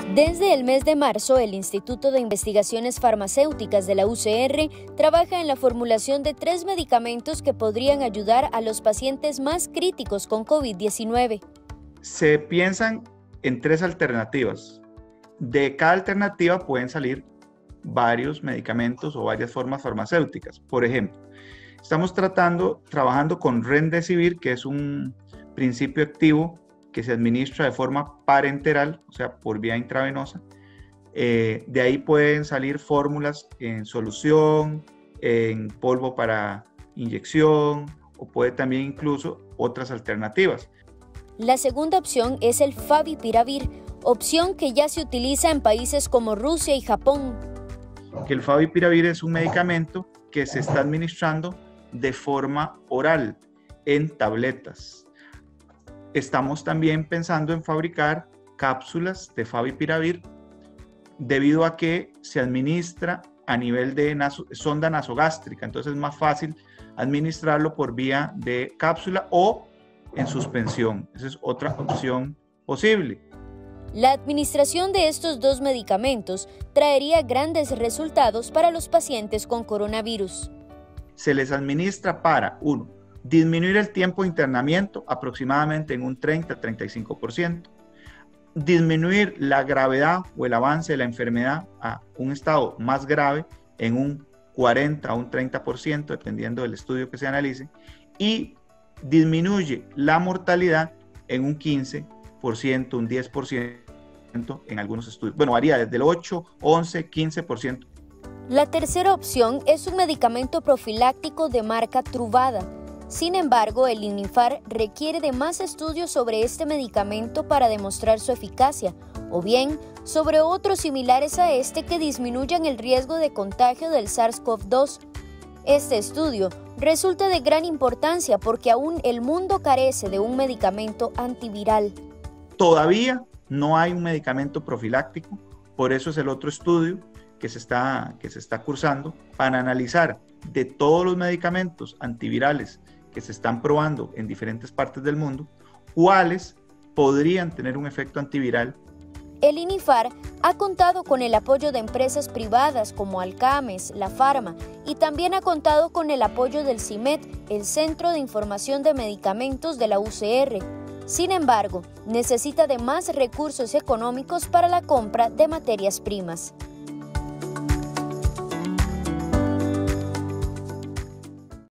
Desde el mes de marzo, el Instituto de Investigaciones Farmacéuticas de la UCR trabaja en la formulación de 3 medicamentos que podrían ayudar a los pacientes más críticos con COVID-19. Se piensan en 3 alternativas. De cada alternativa pueden salir varios medicamentos o varias formas farmacéuticas. Por ejemplo, estamos trabajando con Remdesivir, que es un principio activo que se administra de forma parenteral, o sea, por vía intravenosa. De ahí pueden salir fórmulas en solución, en polvo para inyección, o puede también incluso otras alternativas. La segunda opción es el Favipiravir, opción que ya se utiliza en países como Rusia y Japón. El Favipiravir es un medicamento que se está administrando de forma oral, en tabletas. Estamos también pensando en fabricar cápsulas de Favipiravir debido a que se administra a nivel de sonda nasogástrica, entonces es más fácil administrarlo por vía de cápsula o en suspensión. Esa es otra opción posible. La administración de estos 2 medicamentos traería grandes resultados para los pacientes con coronavirus. Se les administra para, 1, disminuir el tiempo de internamiento aproximadamente en un 30-35%, disminuir la gravedad o el avance de la enfermedad a un estado más grave en un 40 a un 30%, dependiendo del estudio que se analice, y disminuye la mortalidad en un 15%, un 10% en algunos estudios. Bueno, varía desde el 8, 11, 15%. La tercera opción es un medicamento profiláctico de marca Truvada. Sin embargo, el INIFAR requiere de más estudios sobre este medicamento para demostrar su eficacia, o bien sobre otros similares a este que disminuyan el riesgo de contagio del SARS-CoV-2. Este estudio resulta de gran importancia porque aún el mundo carece de un medicamento antiviral. Todavía no hay un medicamento profiláctico, por eso es el otro estudio que se está cursando para analizar de todos los medicamentos antivirales que se están probando en diferentes partes del mundo, cuáles podrían tener un efecto antiviral. El INIFAR ha contado con el apoyo de empresas privadas como Alcames, La Farma, y también ha contado con el apoyo del CIMED, el Centro de Información de Medicamentos de la UCR. Sin embargo, necesita de más recursos económicos para la compra de materias primas.